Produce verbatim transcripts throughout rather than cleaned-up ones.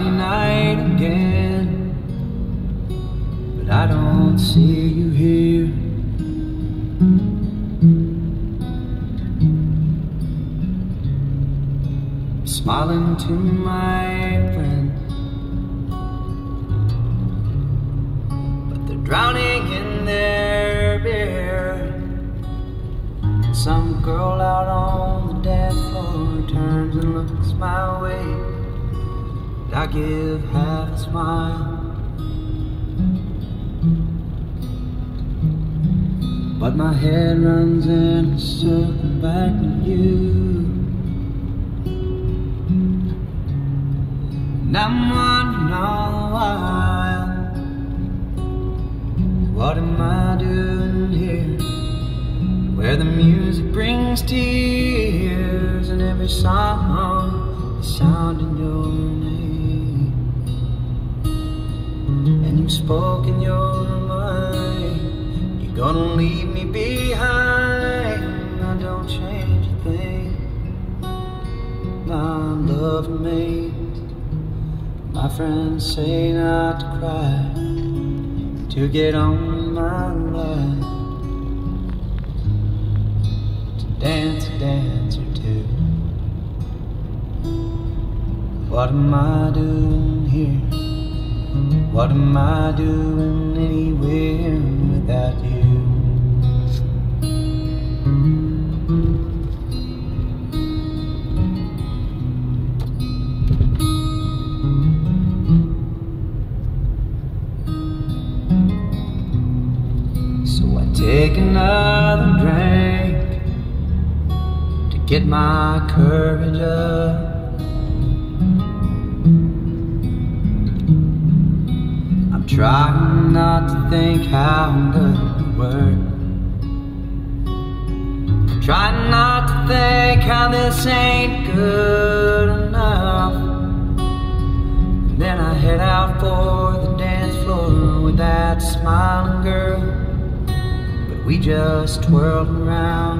Friday night again, but I don't see you here. Smiling to my friend, but they're drowning in their beer. Some girl out on the dance floor turns and looks my way, and I give half a smile, but my head runs in a circle back to you. And I'm wondering all the while, what am I doing here? Where the music brings tears, and every song is sounding your name. And you've spoken your mind, you're gonna leave me behind. I don't change a thing, my love remains. My friends say not to cry, to get on with my life, to dance a dance or two. What am I doing here? What am I doing anywhere without you? Take another drink to get my courage up. I'm trying not to think how good you were. I'm trying not to think how this ain't good enough. And then I head out for the dance floor with that smiling girl. We just twirled around.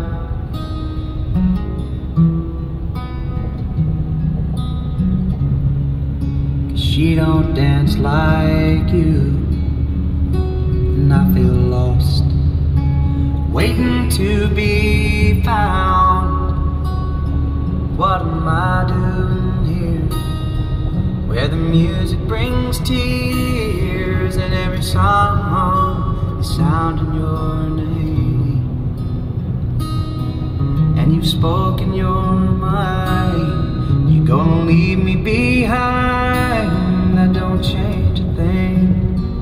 Cause she don't dance like you, and I feel lost, waiting to be found. What am I doing here? Where the music brings tears, and every song is sounding your name. And you've spoken your mind, you're gonna leave me behind. I don't change a thing,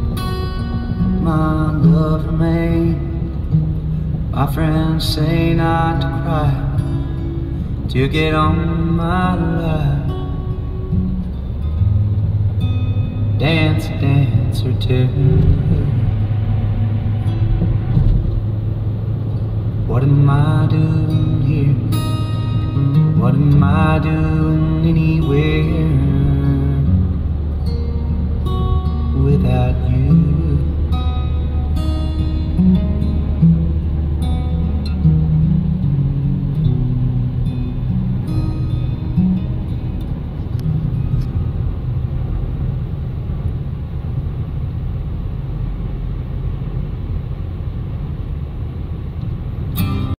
my love remains. My friends say not to cry, to get on with my life, dance a dance or two. What am I doing here? What am I doing anywhere without you?